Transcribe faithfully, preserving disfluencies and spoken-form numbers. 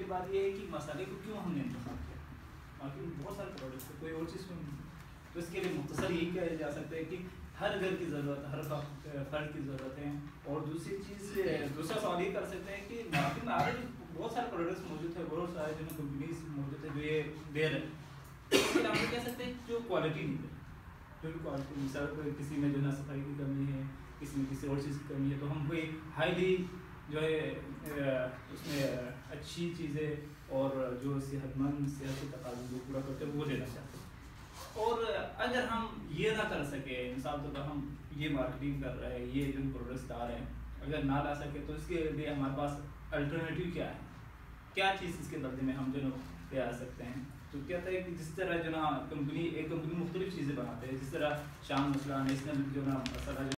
बात ये है कि मसाले को क्यों हमने इंतखाब किया। मार्केट में बहुत सारे प्रोडक्ट्स है, कोई और चीज़ में नहीं। तो इसके लिए मुख्तसर यही कहा जा सकता है कि हर घर की ज़रूरत, हर फर्द की ज़रूरत है। और दूसरी चीज़, दूसरा सवाल ये कर सकते हैं कि मार्केट में ऑलरेडी बहुत सारे प्रोडक्ट्स मौजूद है, बहुत सारे जो कंपनीज मौजूद है जो ये दे रहे हैं, लेकिन हम कह सकते हैं जो क्वालिटी नहीं दे, जो भी क्वालिटी, मिसाल किसी में जो ना सफाई की कमी है, किसी में किसी और चीज़ की कमी है, तो हम कोई हाईली जो है उसमें अच्छी चीज़ें और जो सेहतमंद सेहत के तकाज़े को पूरा करते हैं वो लेना चाहते हैं। और अगर हम ये ना कर सके, मिसाल तो हम ये मार्केटिंग कर रहे हैं, ये जो प्रोडक्ट्स ला रहे हैं, अगर ना ला सके तो इसके लिए हमारे पास अल्टरनेटिव क्या है, क्या चीज़ इसके बदले में हम जो ना ले आ सकते हैं। तो कहता है कि जिस तरह जो ना कंपनी एक कंपनी मुख्तलिफ चीज़ें बनाते हैं, जिस तरह शाम मसला नेशनल जो ना मसला